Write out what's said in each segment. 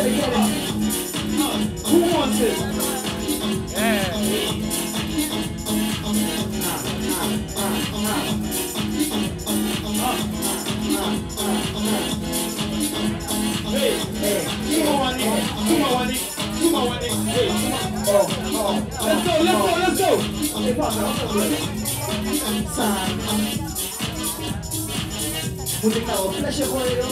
Who wants it? Hey, let's go. Musicało, flesze choleją.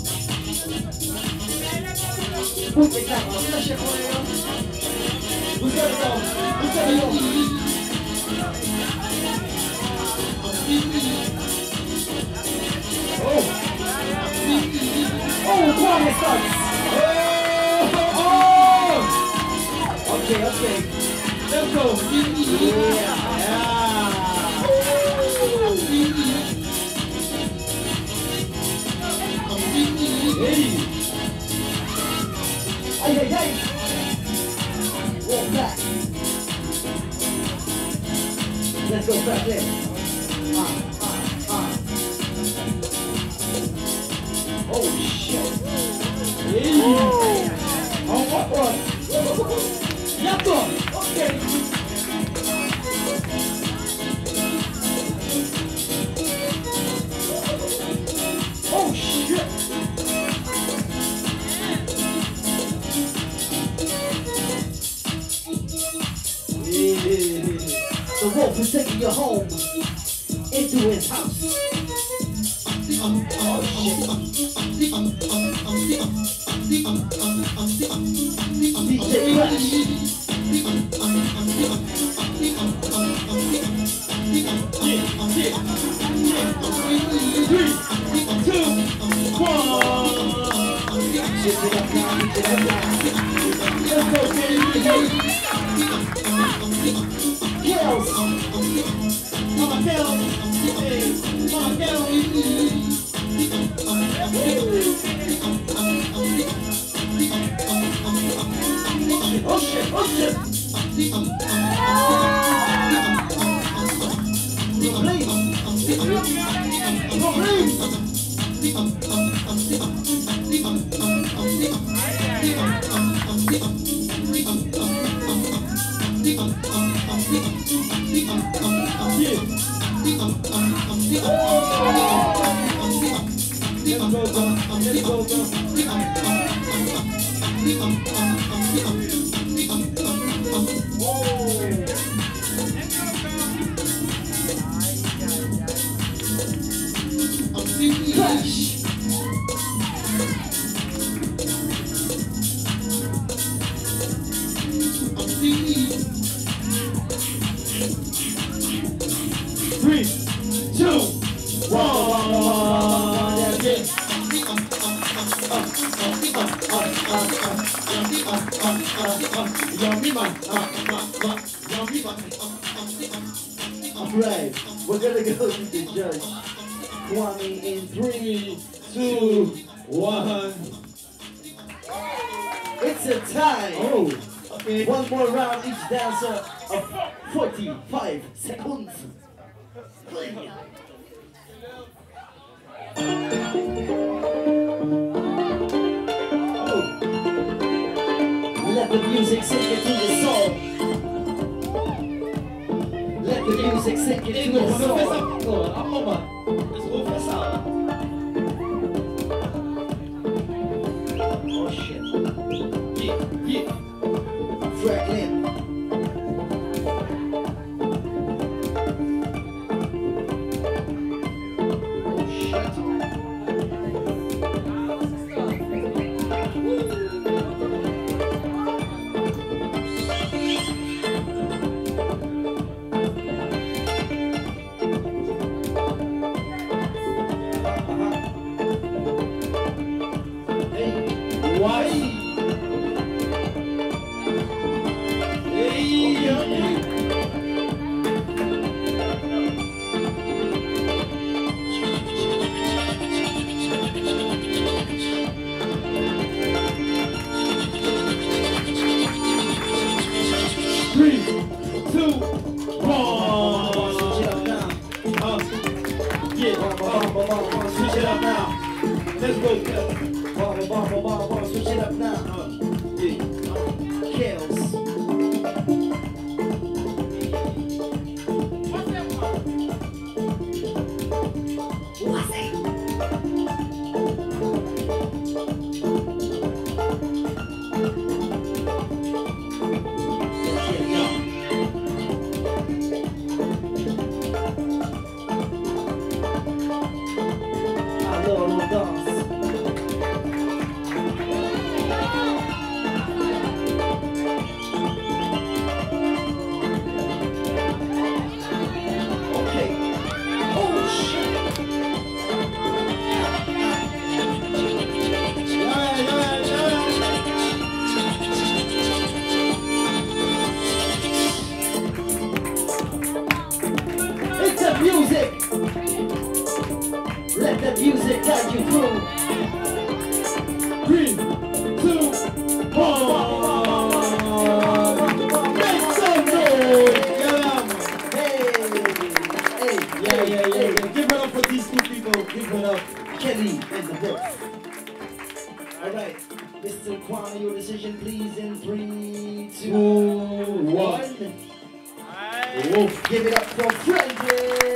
Musicało, flesze choleją. Musicało. Quiet starts. Okay. Let's go. Yeah. Hey. Walk back. Let's go back there. Oh shit. Hey. Oh what one? Yato. Okay. Oh shit. The wolf is taking you home into his house. Oh shit. DJ Crash. 3, 2, 1. Shit it up now. Let's go, baby. Kills. Mama Kelly. Hey, Mama Kelly. Oh shit. Crash. 3, 2, 1. Alright, we're gonna go to the judge. Kwame in 3, 2, 1. It's a tie. Oh, okay. One more round, each dancer of 45 seconds. Play. Let the music sink into the soul. Let the music sink into the soul. Oh shit. Yeah. Franklin. Oh shit. Why? Switch it up now. Let's go. Bar, switch it up now. Kills. What's it? Music! Let the music guide you through. 3, 2, 1. Make some noise! Hey! Yeah. Give it up for these two people. Give it up. Kelly and the Buff. Alright, Mr. Kwame, your decision please in 3, 2, 1. Whoa. Give it up for Frederick!